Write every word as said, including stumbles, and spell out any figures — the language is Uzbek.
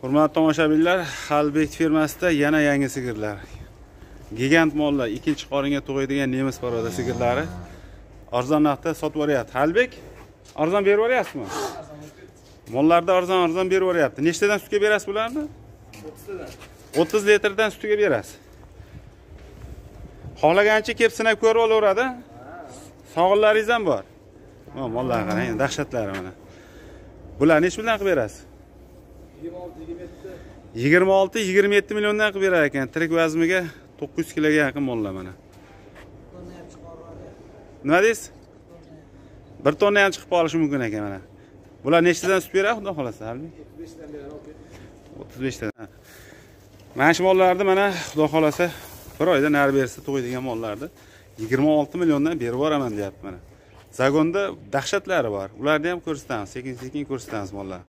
Hurmatli tomoshabinlar, Halbek firmasida yana yangi sigirlar. Gigant mollar, ikkinchi qoringa to'g'iydigan nemis poroda sigirlari arzon narxda sotib boryapti. Halbek, arzon berib boryapsizmi? Mollarda arzon arzon berib boryapti. Nechtadan sutga berasiz bularni? o'ttiz tadan. o'ttiz litrdan sutga berasiz. Xohlagancha kelib sinab ko'rib olaveradi. Sog'inlaringiz ham bor. Mana mollar qarang, dahshatlari mana. Bular nech puldan qilib berasiz? yigirma olti yigirma yetti milliondan qilib berar ekan. Tirik vazmiga to'qqiz yuz kiloga yaqin mollar mana. Nima deysiz? bir tonna ham chiqib qolishi mumkin ekan mana. Bular nechtadan sut beradi, xudo xolasa, Halbek? o'ttiz besh tadan. Mana shu mollarni mana xudo xolasa bir oyda nari bersa to'ydigan mollarni yigirma olti milliondan berib boraman deyapti mana. Zagonda dahshatlari bor. Ularni ham ko'rsatamiz, sekin-sekin ko'rsatamiz mollar.